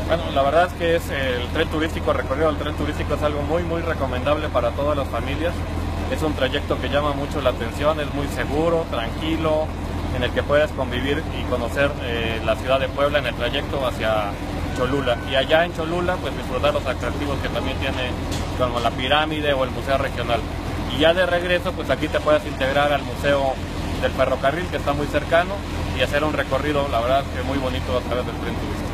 Bueno, la verdad es que es el tren turístico, el recorrido del tren turístico es algo muy recomendable para todas las familias. Es un trayecto que llama mucho la atención, es muy seguro, tranquilo, en el que puedes convivir y conocer la ciudad de Puebla en el trayecto hacia Cholula. Y allá en Cholula, pues disfrutar los atractivos que también tiene, como la pirámide o el museo regional. Y ya de regreso, pues aquí te puedes integrar al museo del ferrocarril, que está muy cercano, y hacer un recorrido, la verdad, que muy bonito a través del tren turístico.